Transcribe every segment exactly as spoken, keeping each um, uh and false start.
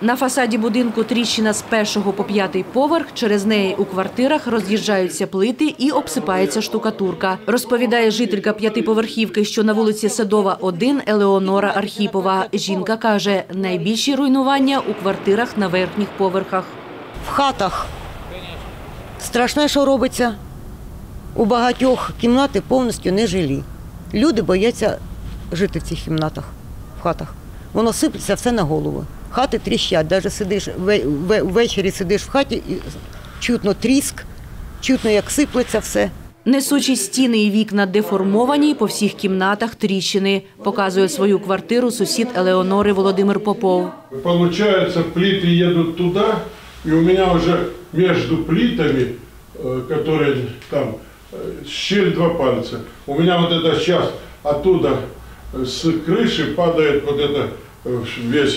На фасаді будинку тріщина з першого по п'ятий поверх, через неї у квартирах роз'їжджаються плити і обсипається штукатурка. Розповідає жителька п'ятиповерхівки, що на вулиці Садова, один, Елеонора Архіпова. Жінка каже, найбільші руйнування у квартирах на верхніх поверхах. В хатах страшне, що робиться. У багатьох кімнати повністю нежилі. Люди бояться жити в цих кімнатах, в хатах. Воно сиплеться все на голову. Хати тріщать, навіть сидиш, ввечері сидиш в хаті і чутно тріск, чутно, як сиплеться все. Несучі стіни і вікна деформовані, по всіх кімнатах тріщини. Показує свою квартиру сусід Елеонори Володимир Попов. Получается, плиты едут туда, и у меня уже между плитами, которые там, щель два пальца, у меня вот это сейчас оттуда с крыши падает вот это весь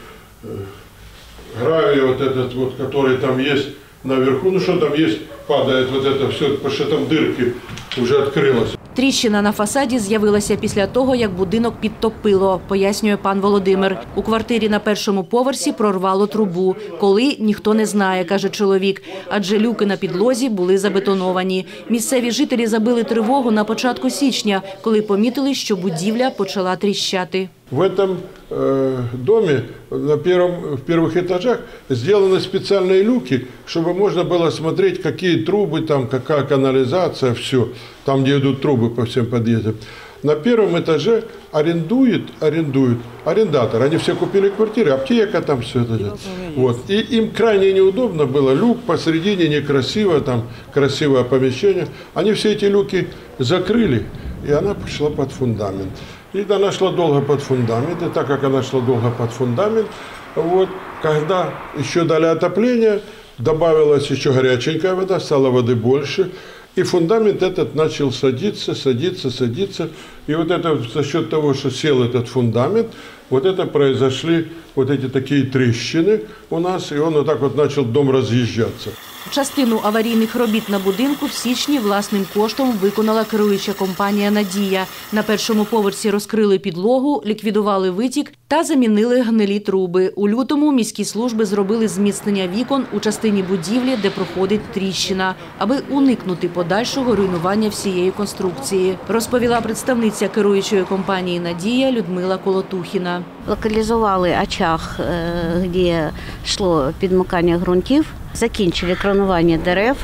гравий, вот этот вот, который там есть наверху, ну что там есть, падает вот это все, потому что там дырки уже открылось. Тріщина на фасаді з'явилася після того, як будинок підтопило, пояснює пан Володимир. У квартирі на першому поверсі прорвало трубу. Коли – ніхто не знає, каже чоловік, адже люки на підлозі були забетоновані. Місцеві жителі забили тривогу на початку січня, коли помітили, що будівля почала тріщати. В этом э, доме на первом, в первых этажах сделаны специальные люки, чтобы можно было смотреть, какие трубы там, какая канализация, все, там, где идут трубы по всем подъездам. На первом этаже арендует, арендует арендатор. Они все купили квартиры, аптека там, все это. Вот. И им крайне неудобно было, люк посередине, некрасиво, там красивое помещение. Они все эти люки закрыли, и она пошла под фундамент. И она шла долго под фундамент, и так как она шла долго под фундамент, вот, когда еще дали отопление, добавилась еще горяченькая вода, стало воды больше, и фундамент этот начал садиться, садиться, садиться. И вот это за счет того, что сел этот фундамент, вот это произошли вот эти такие трещины у нас, и он вот так вот начал дом разъезжаться. Частину аварійних робіт на будинку в січні власним коштом виконала керуюча компанія «Надія». На першому поверсі розкрили підлогу, ліквідували витік та замінили гнилі труби. У лютому міські служби зробили зміцнення вікон у частині будівлі, де проходить тріщина, аби уникнути подальшого руйнування всієї конструкції, розповіла представниця керуючої компанії «Надія» Людмила Колотухіна. Локалізували очаг, де йшло підмикання ґрунтів. Закінчили кронування дерев.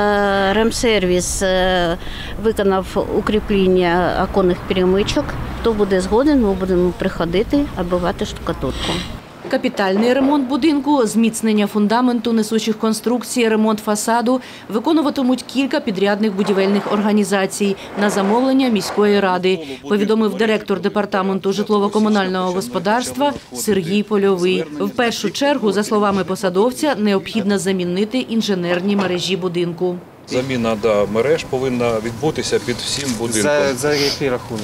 Ремсервіс виконав укріплення оконних перемичок. Хто буде згоден, ми будемо приходити, оббивати штукатурку. Капітальний ремонт будинку, зміцнення фундаменту, несучих конструкцій, ремонт фасаду виконуватимуть кілька підрядних будівельних організацій на замовлення міської ради, повідомив директор департаменту житлово-комунального господарства Сергій Польовий. В першу чергу, за словами посадовця, необхідно замінити інженерні мережі будинку. Заміна да, мереж повинна відбутися під всім будинком. За, за який рахунок?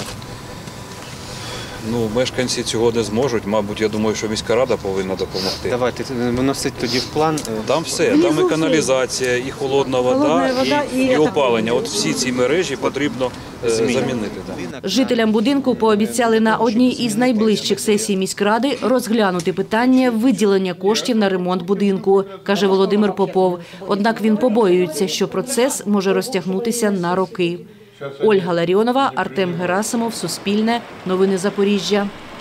Ну, мешканці цього не зможуть. Мабуть, я думаю, що міська рада повинна допомогти. Давайте вносити тоді в план. Там все, там і каналізація, і холодна вода, і, і опалення. От всі ці мережі потрібно замінити. Да. Жителям будинку пообіцяли на одній із найближчих сесій міськради розглянути питання виділення коштів на ремонт будинку, каже Володимир Попов. Однак він побоюється, що процес може розтягнутися на роки. Ольга Ларіонова, Артем Герасимов, Суспільне, Новини Запоріжжя.